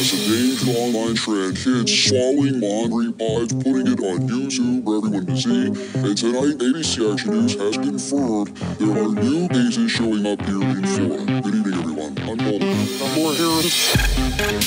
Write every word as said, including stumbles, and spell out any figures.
It's a dangerous online trend. Kids swallowing laundry pods, putting it on YouTube for everyone to see. And tonight, A B C Action News has confirmed there are new cases showing up here in Florida. Good evening, everyone. I'm Paul. More here.